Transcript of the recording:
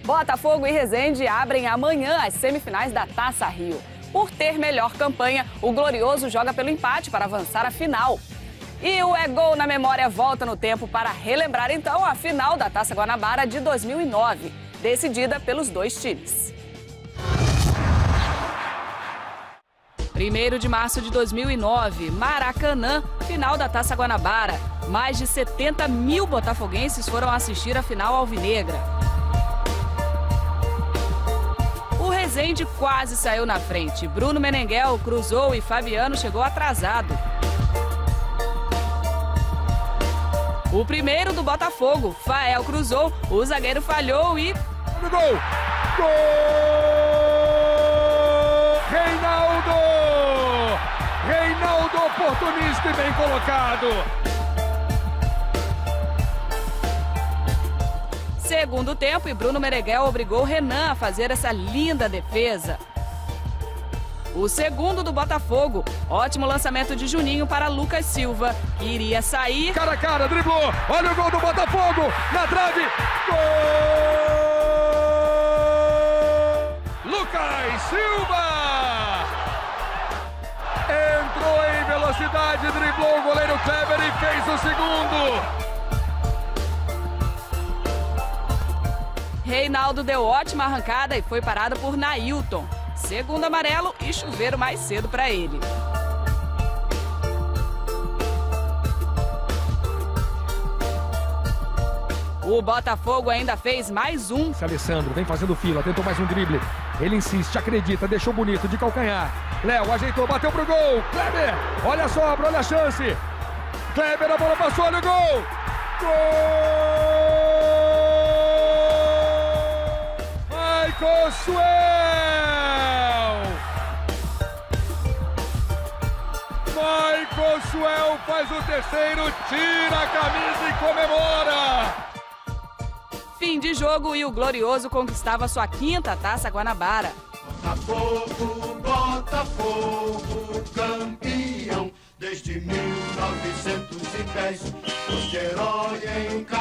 Botafogo e Resende abrem amanhã as semifinais da Taça Rio. Por ter melhor campanha, o Glorioso joga pelo empate para avançar à final. E o É Gol na Memória volta no tempo para relembrar então a final da Taça Guanabara de 2009, decidida pelos dois times. 1º de março de 2009, Maracanã, final da Taça Guanabara. Mais de 70 mil botafoguenses foram assistir a final alvinegra. O Resende quase saiu na frente. Bruno Menenguel cruzou e Fabiano chegou atrasado. O primeiro do Botafogo, Fael cruzou, o zagueiro falhou e... Gol! Gol! Reinaldo! Reinaldo oportunista e bem colocado. Segundo tempo, e Bruno Menenguel obrigou Renan a fazer essa linda defesa. O segundo do Botafogo, ótimo lançamento de Juninho para Lucas Silva, que iria sair... Cara a cara, driblou, olha o gol do Botafogo, na trave, gol! Lucas Silva! Entrou em velocidade, driblou o goleiro Kleber e fez o segundo! Reinaldo deu ótima arrancada e foi parado por Nailton. Segundo amarelo e chuveiro mais cedo para ele. O Botafogo ainda fez mais um. Alessandro vem fazendo fila, tentou mais um drible. Ele insiste, acredita, deixou bonito de calcanhar. Léo ajeitou, bateu pro gol. Kleber, olha a sobra, olha a chance. Kleber, a bola passou, olha o gol. Gol! Cosuel! Cosuel faz o terceiro, tira a camisa e comemora! Fim de jogo e o Glorioso conquistava sua 5ª Taça Guanabara. Botafogo, Botafogo, campeão desde 1910, este herói em